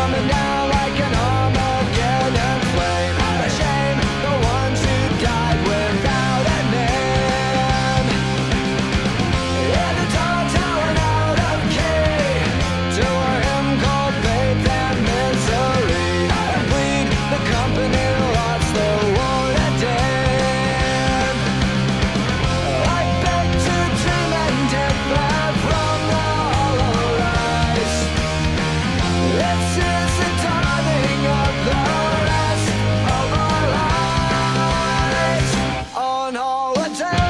coming down like an Armageddon flame. A shame, the ones who died without a name. In the tall tower out of key, to a hymn called faith and misery. And bleed, the company lost the war again. I beg to dream and dip back from the hollow rise. This is the dawning of the rest of our lives on holiday.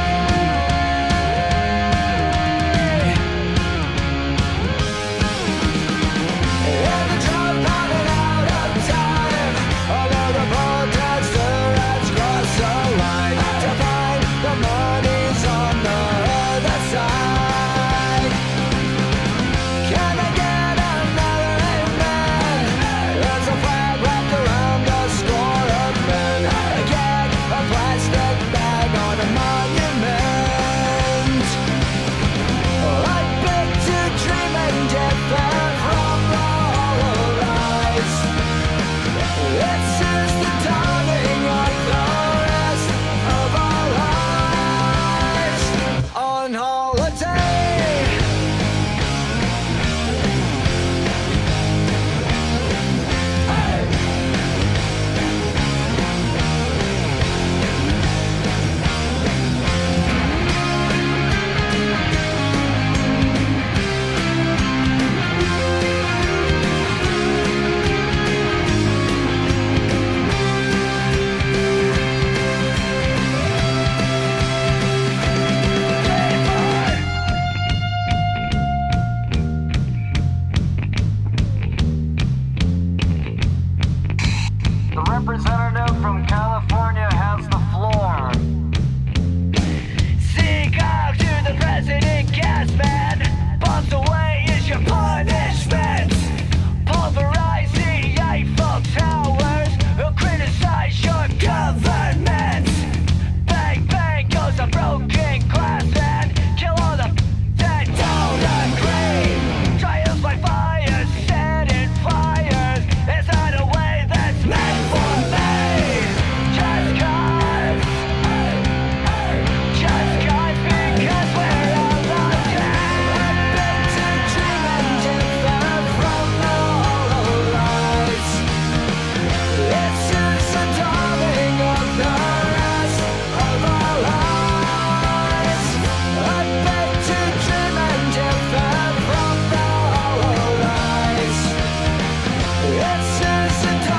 In the drop out and out of time, although the protester has crossed the line to find the money's on the other side. Can I get another amen? There's a flag wrapped around a score of men. Again, a plastic bag on a monument. I beg to dream and get back from the hollow rise. This is the dawning of the rest of our lives on holiday. The representative from California has the floor. Seek out to the president, gas man. Bombs away is your punishment. Pulverize the Eiffel Towers. Who criticize your government. Bang, bang goes a broken glass and kill all the that don't agree. Trials by fire, setting fires. Is that a way that's meant for me? Just cause, because we're alive. I beg to dream and differ from the hollow lies. This is the dawning of the rest of our lives. I beg to dream and differ from the hollow lies. This is the